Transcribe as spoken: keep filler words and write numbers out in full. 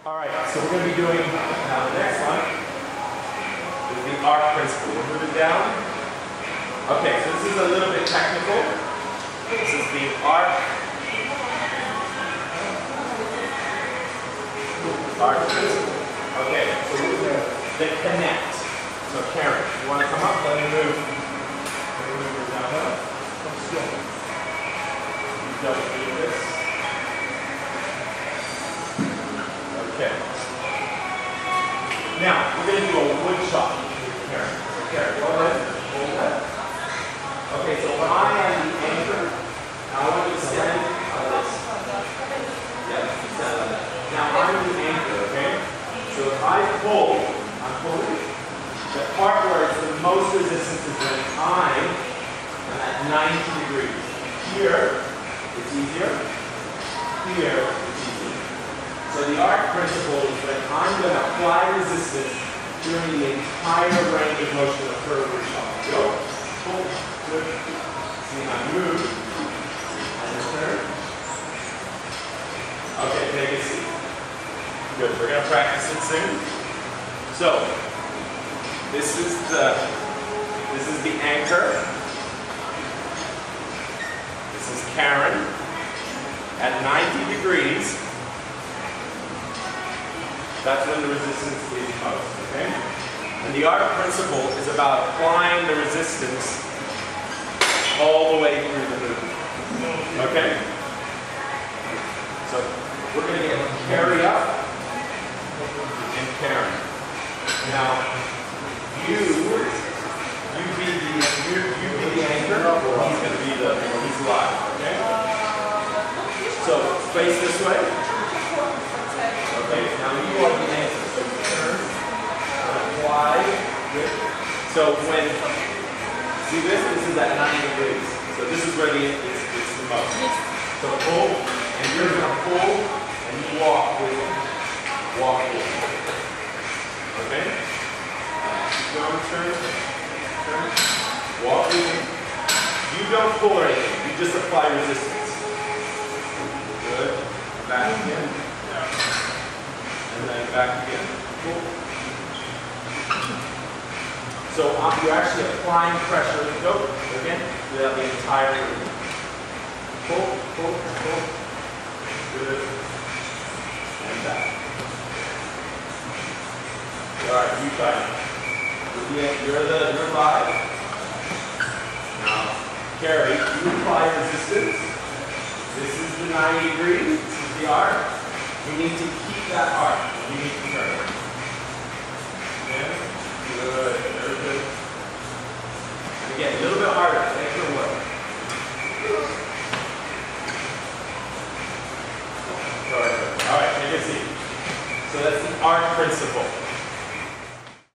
All right, so we're going to be doing now the next one is the arc principle. We'll move it down. Okay, so this is a little bit technical. This is the arc, arc principle. Okay, so the connect. So Karen, you want to come up? Let me move. Let me move her down. You don't need this. Okay. Now, we're going to do a wood chop with Karen. So Karen, go ahead. Hold that. Okay, so when I am the anchor, now I want you to stand on this. Yeah, stand on that. Now I'm the anchor, okay? So if I pull, I'm pulling. The part where it's the most resistance is when I'm at ninety degrees. Here, it's easier. Here, it's easier. So the arc principle is that I'm going to apply resistance during the entire range of motion of the curve or chop. Go. Pull. Good. See, I move. I return. Okay, take a seat. Good. We're going to practice it soon. So, this is the this is the anchor. This is Karen at ninety degrees. That's when the resistance is most, okay? And the arc principle is about applying the resistance all the way through the movement, okay? So we're going to get carry up and Karen. Now, you, you be the, you, you be the anchor, he's going to be the, he's live, okay? So face this way. Okay, now you are the anchor. So turn, apply. Good. So when, see this? This is at ninety degrees. So this is where the it's, it's the most. So pull, and you're going to pull, and you walk with it. Walk with it. Okay? Keep going, turn, turn. Walk with it. You don't pull or anything. You just apply resistance. Good. Back again. And then back again. Cool. So um, you're actually applying pressure. Go again throughout the entire movement. Pull, pull, pull. Good. And back. All right, you try it. You're the you're live. Now, Carrie, you apply resistance. This is the ninety degrees. This is the arc. We need to keep that arc. We need to turn. Okay? Good. Very good. And again, a little bit harder. Make your work. All right, take a seat. So that's the arc principle.